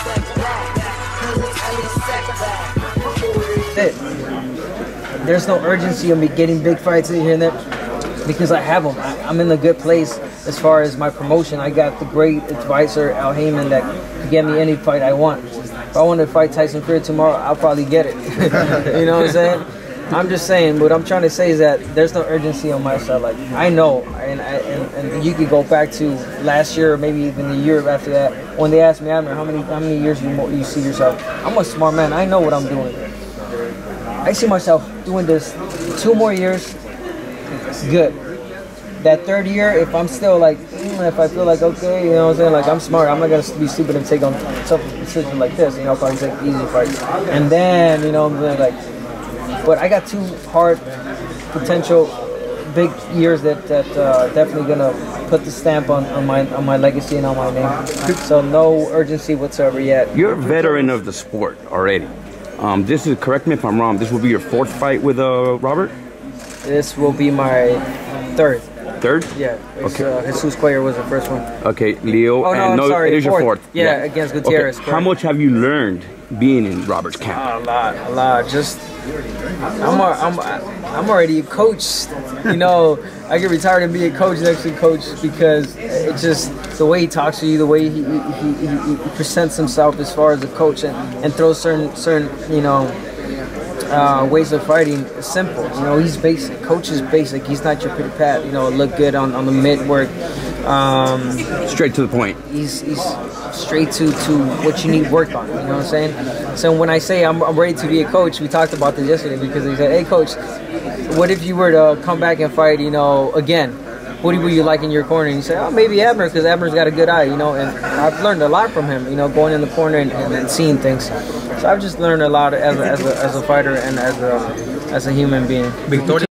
There's no urgency of me getting big fights in here and there because I have them. I'm in a good place as far as my promotion. I got the great advisor, Haymon, that can get me any fight I want. If I want to fight Tyson Fury tomorrow, I'll probably get it. You know what I'm saying? I'm just saying, what I'm trying to say is that there's no urgency on my side. Like, I know, and you could go back to last year or maybe even the year after that when they asked me, Abner, how many years you see yourself? I'm a smart man. I know what I'm doing. I see myself doing this 2 more years, good. That 3rd year, if I'm still like, if I feel like, okay, you know what I'm saying, like I'm smart, I'm not going to be stupid and take on some decision like this, you know, probably take easy fights. And then, you know, I'm like, but I got 2 hard, potential, big years that definitely going to put the stamp on my legacy and on my name. So no urgency whatsoever yet. You're a veteran of the sport already. This is, correct me if I'm wrong, this will be your 4th fight with Robert? This will be my 3rd. 3rd? Yeah. Okay. Jesus Cuellar was the first one. Okay, Leo. Oh, no, I'm sorry. It is your 4th. Yeah, against Gutierrez. Okay. How much have you learned being in Robert's camp? A lot. Just, I'm already a coach. You know, I get retired and be a coach next to coach because it's just the way he talks to you, the way he presents himself as far as a coach and throws certain you know, ways of fighting is simple. You know, he's basic. Coach is basic. He's not your pity pat. You know, look good on the mid work. Straight to the point. He's straight to what you need work on. You know what I'm saying? So when I say I'm ready to be a coach, we talked about this yesterday because he said, "Hey, coach, what if you were to come back and fight? You know, again, who would you like in your corner?" And you say, "Oh, maybe Abner, because Abner's got a good eye." You know, and I've learned a lot from him. You know, going in the corner and seeing things. So I've just learned a lot as a fighter and as a human being. Victoria